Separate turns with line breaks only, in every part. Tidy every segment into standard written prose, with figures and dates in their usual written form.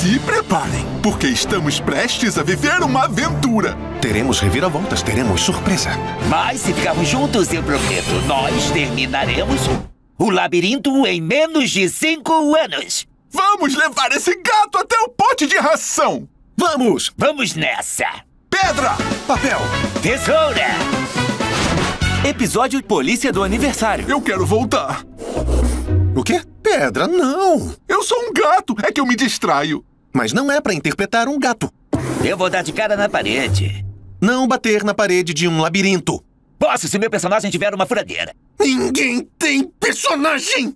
Se preparem, porque estamos prestes a viver uma aventura.
Teremos reviravoltas, teremos surpresa.
Mas se ficarmos juntos, eu prometo, nós terminaremos o labirinto em menos de 5 anos.
Vamos levar esse gato até o pote de ração.
Vamos!
Vamos nessa!
Pedra!
Papel!
Tesoura!
Episódio Polícia do Aniversário.
Eu quero voltar.
O quê? Pedra, não!
Eu sou um gato, é que eu me distraio.
Mas não é pra interpretar um gato.
Eu vou dar de cara na parede.
Não bater na parede de um labirinto.
Posso se meu personagem tiver uma furadeira.
Ninguém tem personagem!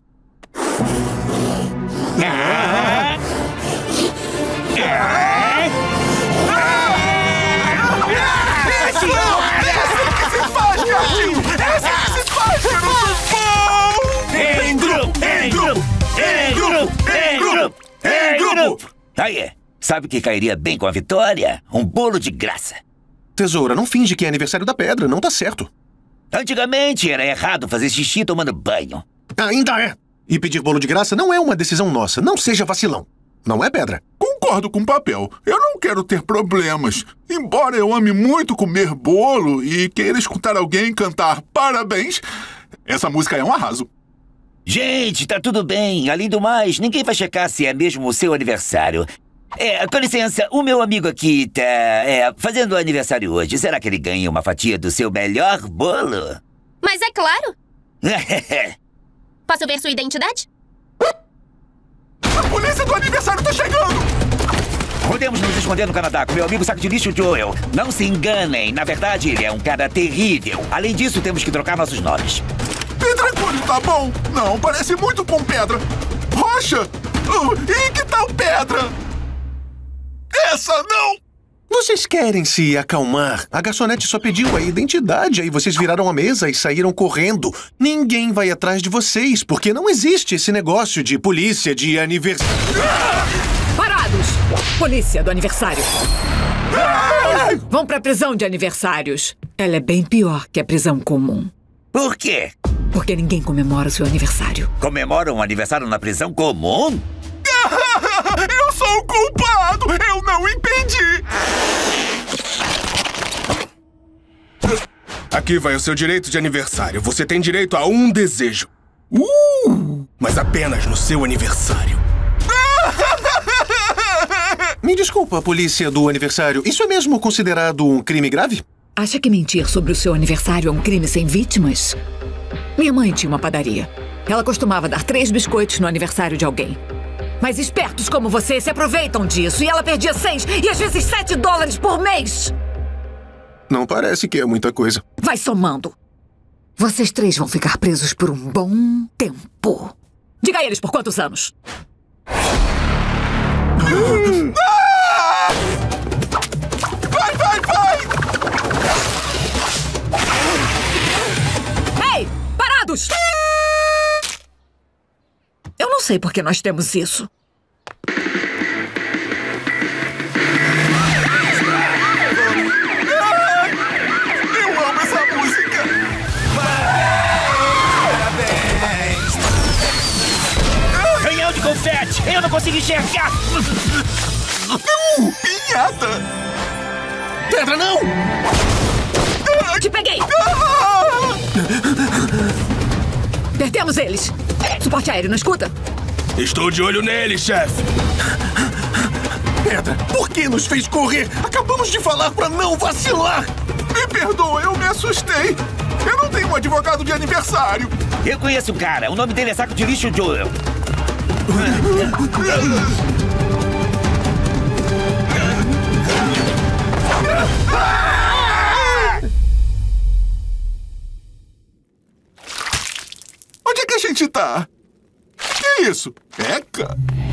Em grupo! Aí, sabe o que cairia bem com a vitória? Um bolo de graça.
Tesoura, não finge que é aniversário da pedra, não tá certo.
Antigamente era errado fazer xixi tomando banho.
Ainda é! E pedir bolo de graça não é uma decisão nossa, não seja vacilão. Não é, Pedra?
Concordo com o Papel. Eu não quero ter problemas. Embora eu ame muito comer bolo e queira escutar alguém cantar parabéns, essa música é um arraso.
Gente, tá tudo bem. Além do mais, ninguém vai checar se é mesmo o seu aniversário. Com licença, o meu amigo aqui tá fazendo aniversário hoje. Será que ele ganha uma fatia do seu melhor bolo?
Mas é claro. Posso ver sua identidade?
A polícia do aniversário tá chegando!
Podemos nos esconder no Canadá com meu amigo saco de lixo Joel. Não se enganem, na verdade ele é um cara terrível. Além disso, temos que trocar nossos nomes.
Pedregulho, tá bom? Não, parece muito com pedra. Rocha! E que tal pedra? Essa não!
Vocês querem se acalmar? A garçonete só pediu a identidade, aí vocês viraram a mesa e saíram correndo. Ninguém vai atrás de vocês, porque não existe esse negócio de polícia de aniversário.
Parados! Polícia do aniversário. Vão pra prisão de aniversários. Ela é bem pior que a prisão comum.
Por quê?
Porque ninguém comemora o seu aniversário.
Comemoram um aniversário na prisão comum?
Eu sou o culpado! Eu não impedi!
Aqui vai o seu direito de aniversário. Você tem direito a um desejo. Mas apenas no seu aniversário.
Me desculpa, polícia do aniversário. Isso é mesmo considerado um crime grave?
Acha que mentir sobre o seu aniversário é um crime sem vítimas? Minha mãe tinha uma padaria. Ela costumava dar 3 biscoitos no aniversário de alguém. Mas espertos como você se aproveitam disso. E ela perdia 6 e às vezes $7 por mês.
Não parece que é muita coisa.
Vai somando. Vocês 3 vão ficar presos por um bom tempo. Diga a eles por quantos anos.
Vai, vai, vai!
Ei, parados! Eu não sei por que nós temos isso.
Eu amo essa música!
Parabéns! Canhão de confete! Eu não consigo enxergar!
Pinhata!
Pedra, não!
Te peguei! Perdemos eles! Suporte aéreo, não escuta?
Estou de olho nele, chefe.
Pedra, por que nos fez correr? Acabamos de falar pra não vacilar!
Me perdoa, eu me assustei! Eu não tenho um advogado de aniversário!
Eu conheço um cara, o nome dele é Saco de Lixo Joel.
Onde é que a gente tá? Que isso? Eca?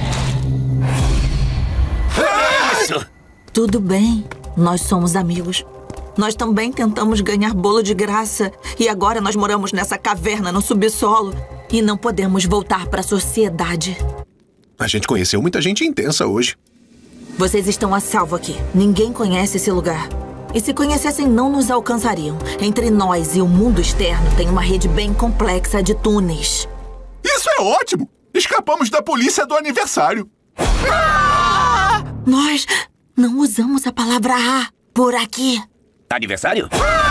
Isso!
Tudo bem, nós somos amigos. Nós também tentamos ganhar bolo de graça. E agora nós moramos nessa caverna no subsolo. E não podemos voltar para a sociedade.
A gente conheceu muita gente intensa hoje.
Vocês estão a salvo aqui. Ninguém conhece esse lugar. E se conhecessem, não nos alcançariam. Entre nós e o mundo externo tem uma rede bem complexa de túneis.
Isso é ótimo! Escapamos da polícia do aniversário!
Nós não usamos a palavra A por aqui.
Aniversário?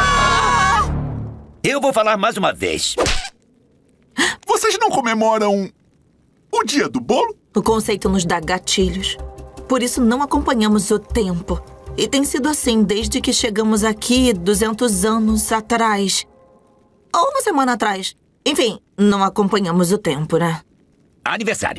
Eu vou falar mais uma vez.
Vocês não comemoram o dia do bolo?
O conceito nos dá gatilhos. Por isso não acompanhamos o tempo. E tem sido assim desde que chegamos aqui 200 anos atrás. Ou uma semana atrás. Enfim, não acompanhamos o tempo, né?
Aniversário.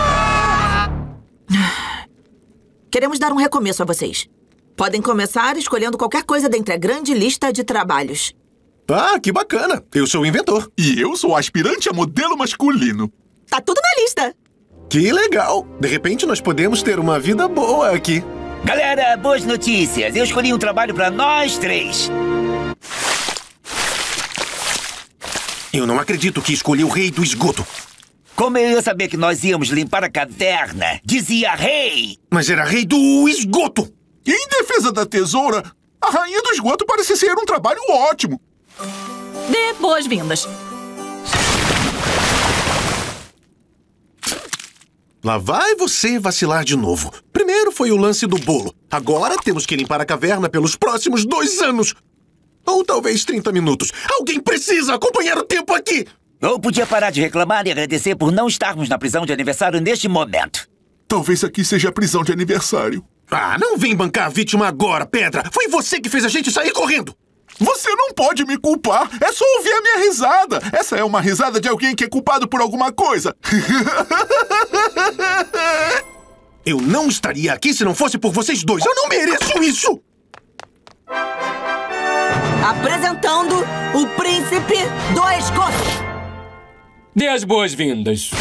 Queremos dar um recomeço a vocês. Podem começar escolhendo qualquer coisa dentre a grande lista de trabalhos.
Ah, que bacana. Eu sou o inventor.
E eu sou aspirante a modelo masculino.
Tá tudo na lista.
Que legal. De repente, nós podemos ter uma vida boa aqui.
Galera, boas notícias. Eu escolhi um trabalho pra nós 3.
Eu não acredito que escolhi o rei do esgoto.
Como eu ia saber que nós íamos limpar a caverna? Dizia rei!
Mas era rei do esgoto.
E em defesa da tesoura, a rainha do esgoto parece ser um trabalho ótimo.
Dê boas-vindas.
Lá vai você vacilar de novo. Primeiro foi o lance do bolo. Agora temos que limpar a caverna pelos próximos 2 anos. Ou talvez 30 minutos. Alguém precisa acompanhar o tempo aqui!
Ou podia parar de reclamar e agradecer por não estarmos na prisão de aniversário neste momento.
Talvez aqui seja a prisão de aniversário.
Ah, não vem bancar a vítima agora, Pedra! Foi você que fez a gente sair correndo!
Você não pode me culpar! É só ouvir a minha risada! Essa é uma risada de alguém que é culpado por alguma coisa!
Eu não estaria aqui se não fosse por vocês dois! Eu não mereço isso!
Apresentando o Príncipe do Esgoto.
Dê as boas-vindas.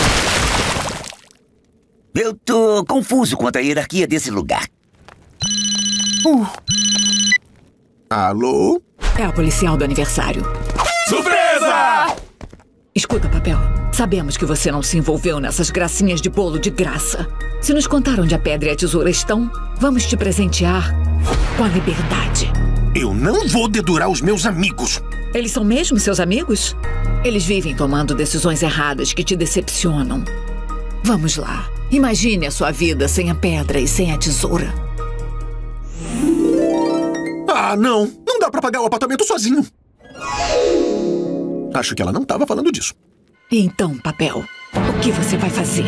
Eu tô confuso quanto à hierarquia desse lugar.
Alô?
É a policial do aniversário.
Surpresa!
Escuta, Papel. Sabemos que você não se envolveu nessas gracinhas de bolo de graça. Se nos contar onde a pedra e a tesoura estão, vamos te presentear com a liberdade.
Eu não vou dedurar os meus amigos.
Eles são mesmo seus amigos? Eles vivem tomando decisões erradas que te decepcionam. Vamos lá. Imagine a sua vida sem a pedra e sem a tesoura.
Ah, não. Não dá pra pagar o apartamento sozinho. Acho que ela não estava falando disso.
Então, Papel, o que você vai fazer?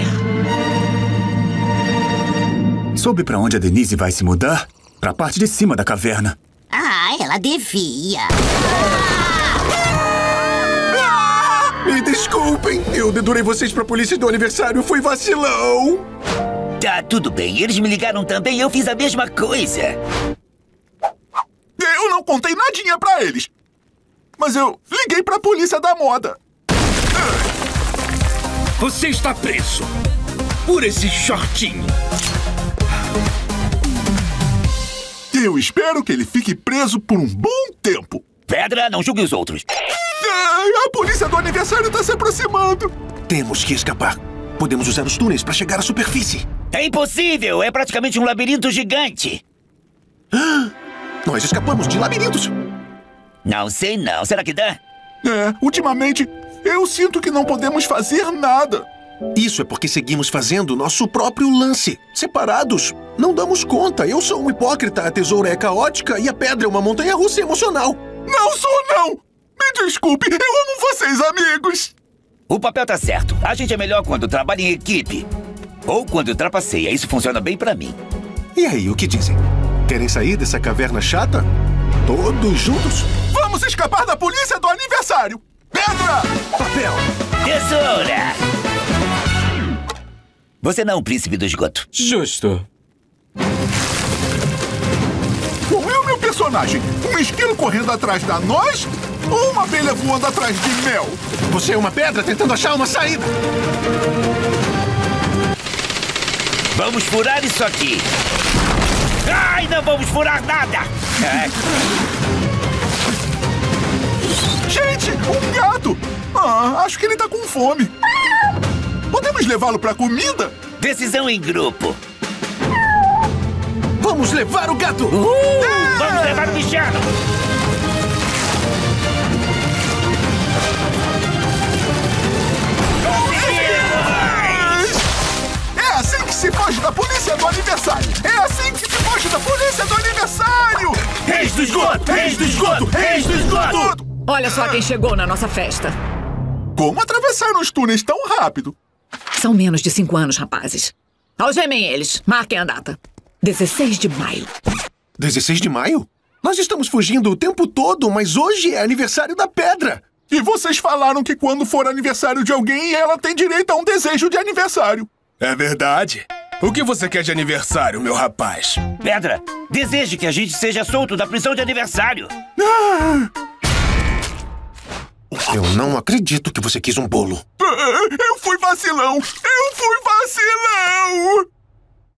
Soube pra onde a Denise vai se mudar? Pra parte de cima da caverna.
Ah, ela devia.
Me desculpem. Eu dedurei vocês pra polícia do aniversário. Foi vacilão.
Tá, tudo bem. Eles me ligaram também e eu fiz a mesma coisa.
Eu não contei nadinha pra eles. Mas eu liguei pra polícia da moda.
Você está preso por esse shortinho.
Eu espero que ele fique preso por um bom tempo.
Pedra, não julgue os outros.
A polícia do aniversário tá se aproximando.
Temos que escapar. Podemos usar os túneis pra chegar à superfície.
É impossível! É praticamente um labirinto gigante.
Nós escapamos de labirintos.
Não sei não. Será que dá?
Ultimamente, eu sinto que não podemos fazer nada.
Isso é porque seguimos fazendo nosso próprio lance. Separados. Não damos conta. Eu sou um hipócrita, a tesoura é caótica e a pedra é uma montanha-russa emocional.
Não sou, não! Me desculpe, eu amo vocês, amigos.
O Papel tá certo. A gente é melhor quando trabalha em equipe. Ou quando trapaceia. Isso funciona bem pra mim.
E aí, o que dizem? Querem sair dessa caverna chata? Todos juntos?
Vamos escapar da polícia do aniversário! Pedra!
Papel!
Tesoura! Você não é um príncipe do esgoto.
Justo.
Qual é o meu personagem? Um esquilo correndo atrás da noz? Ou uma abelha voando atrás de mel?
Você é uma pedra tentando achar uma saída.
Vamos furar isso aqui. Ai, não vamos furar nada!
Gente, um gato! Acho que ele tá com fome. Podemos levá-lo pra comida?
Decisão em grupo.
Vamos levar o gato!
Vamos levar o bichano!
É assim que se foge da polícia do aniversário!
do esgoto! Reis do esgoto! Reis do esgoto!
Olha só quem chegou na nossa festa.
Como atravessaram os túneis tão rápido?
São menos de 5 anos, rapazes. Algemem eles. Marquem a data. 16 de maio.
16 de maio? Nós estamos fugindo o tempo todo, mas hoje é aniversário da pedra.
E vocês falaram que quando for aniversário de alguém, ela tem direito a um desejo de aniversário.
É verdade. O que você quer de aniversário, meu rapaz?
Pedra, deseje que a gente seja solto da prisão de aniversário.
Eu não acredito que você quis um bolo.
Eu fui vacilão! Eu fui vacilão!